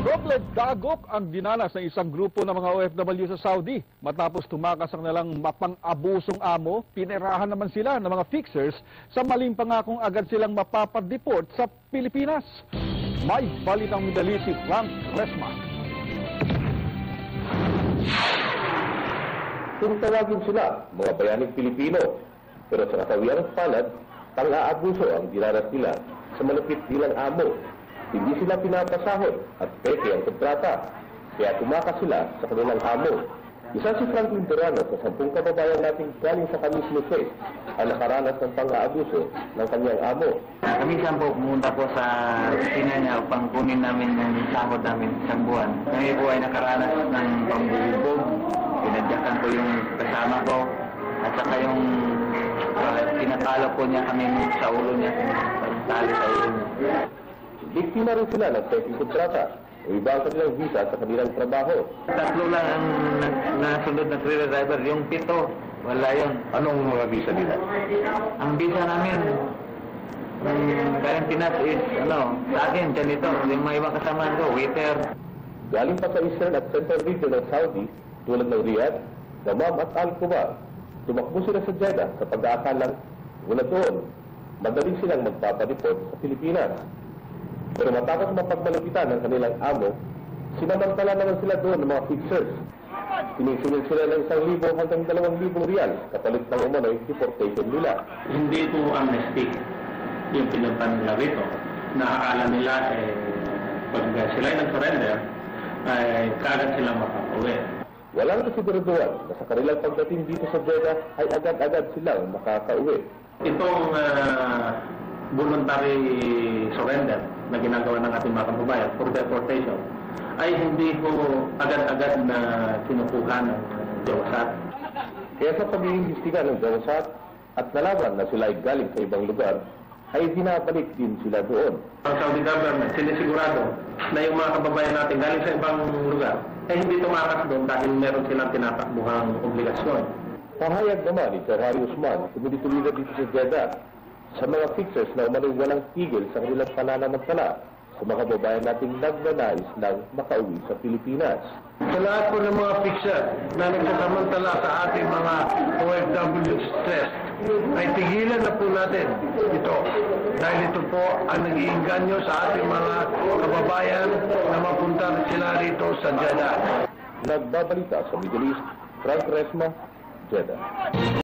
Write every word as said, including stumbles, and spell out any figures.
Doble dagok ang dinanas ng isang grupo ng mga O F W sa Saudi. Matapos tumakas ang nalang mapang-abusong amo, pinerahan naman sila ng mga fixers sa maling pangakong agad silang mapapadeport sa Pilipinas. May balitang medali si Frank Resma. Tinatawagin sila, mga bayaning Pilipino, pero sa kasawiang palad, pang-aabuso ang dinanas nila sa malupit nilang amo. Hindi sila pinapasahod at peke ang kontrata, kaya tumakas sila sa kanilang amo. Isa si Franklin Durano sa sampung kababayan nating galing sa Kamismo State ang nakaranas ng pang-aabuso ng kanyang amo. Kamisan po pumunta po sa opisina niya upang kunin namin yung sahod namin isang buwan. Kami po ay nakaranas ng pambubog. Pinadyakan ko yung kasama ko at saka yung uh, tinatalo po niya kami sa ulo niya, tali sa ulo niya. Biktima rin sila ng peking kontrata o iba ang kanilang visa sa kanilang trabaho. Tatlo lang ang nasunod na trailer driver, yung pito, wala yun. Anong mga visa nila? Ang visa namin, um, galing Pinas is, ano, sa akin, ganito, yung mga ibang kasama ko, waiter. Galing pa sa Eastern at Central region ng Saudi, tulad ng Riyadh, Dammam at Al-Quba, tumakbo sila sa Jeddah sa pag-aakalang mula doon, madaling silang magpapadeport sa Pilipinas. Pero matapos mapagmalupitan ng kanilang amo, sinamantala naman sila doon ng mga fixers. Sinisingil sila ng isang libo hanggang dalawang libong riyal kapalit ng umano'y deportation nila. Hindi po amnesty yung pinuntan nila rito. Nakakala nila eh, pag sila ay nag-surrender, ay kagad silang makakauwi. Walang kasiguraduhan na sa kanilang pagdating dito sa Jeddah ay agad-agad silang makakauwi. Itong uh, voluntary surrender na ginagawa ng ating mga kababayan for deportation ay hindi po agad-agad na kinukuha ng Jawasat. Kaya sa pag-iimbestiga ng Jawasat at nalaman na sila ay galing sa ibang lugar, ay binabalik din sila doon. Ang Saudi government, sinisigurado na yung mga kababayan natin galing sa ibang lugar ay hindi tumakas doon dahil meron silang tinatakbuhang obligasyon. Pahayag naman ni Sir Harry Usman, community leader dito sa Jeddah, sa mga fixers na umano'y walang tigil sa kanilang pananamantala sa mga babayan nating nagnanais ng makauwi sa Pilipinas. Sa lahat po ng mga fixer na nagsasamantala sa ating mga O F W stress, ay tigilan na po natin ito. Dahil ito po ang nag-iinganyo sa ating mga kababayan na mapunta sila rito sa Jeddah. Nagbabalita sa Middle East, Frank Resma, Jeddah.